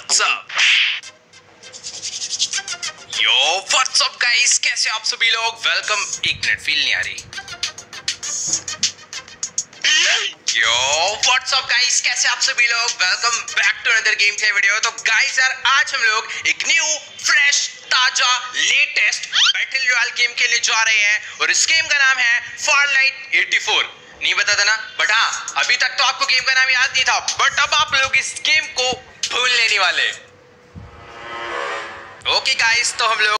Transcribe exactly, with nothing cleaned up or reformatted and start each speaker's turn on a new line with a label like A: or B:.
A: What's up yo what's up guys, कैसे आप सभी लोग। वेलकम। एक मिनट, फील नहीं आ रही। यो व्हाट्स अप गाइस, कैसे आप सभी लोग। Welcome back to another gameplay video. तो गाइस यार, आज हम लोग एक न्यू फ्रेश ताजा लेटेस्ट बैटल रॉयल गेम खेलने जा रहे हैं और इस गेम का नाम है फारलाइट एटी फोर। नहीं बता था ना, बट हाँ, अभी तक तो आपको गेम का नाम याद नहीं था, बट अब आप लोग इस गेम को भूल लेने वाले। ओके गाइस, तो हम लोग